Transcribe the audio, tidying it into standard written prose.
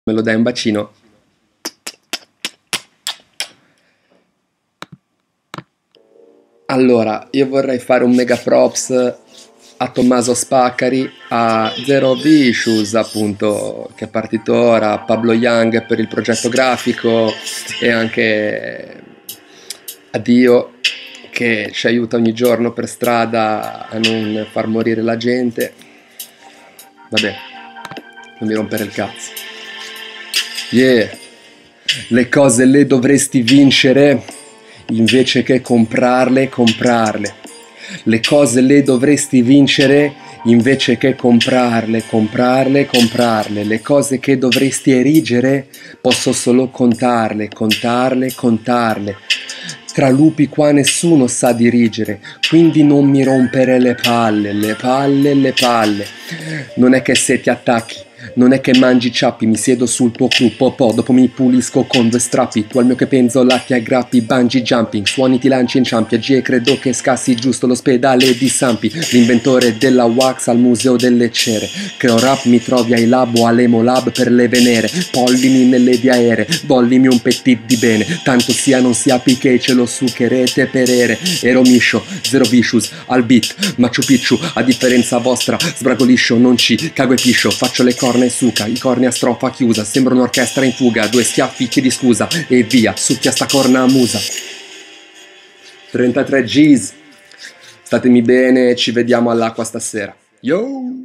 Me lo dai un bacino? Allora, io vorrei fare un mega props a Tommaso Spaccari, a Zero Vicious appunto, che è partito ora, a Pablo Young per il progetto grafico e anche a Dio che ci aiuta ogni giorno per strada a non far morire la gente. Vabbè, non mi rompere il cazzo. Yeah, le cose le dovresti vincere invece che comprarle, comprarle. Le cose le dovresti vincere invece che comprarle, comprarle, comprarle. Le cose che dovresti erigere posso solo contarle, contarle, contarle. Tra lupi qua nessuno sa dirigere, quindi non mi rompere le palle, le palle, le palle. Non è che se ti attacchi, non è che mangi ciappi, mi siedo sul tuo clou, po', dopo mi pulisco con due strappi, tu al mio che penzolati aggrappi, bungee jumping, suoni ti lanci in ciampi, e credo che scassi giusto l'ospedale di Sampi, l'inventore della wax al museo delle cere, creo rap, mi trovi ai labo, all'emolab per le venere, pollini nelle vie aeree, bollimi un petit di bene, tanto sia non sia picché ce lo succherete perere, ero miscio, Zero Vicious, al beat, Machu Picchu, a differenza vostra, sbragoliscio, non ci cago e piscio, faccio le corna e suca, i corni a strofa chiusa, sembra un'orchestra in fuga, due schiaffi chiedi scusa, e via, succhia sta corna a musa. 33 G's, statemi bene, ci vediamo all'acqua stasera. Yo!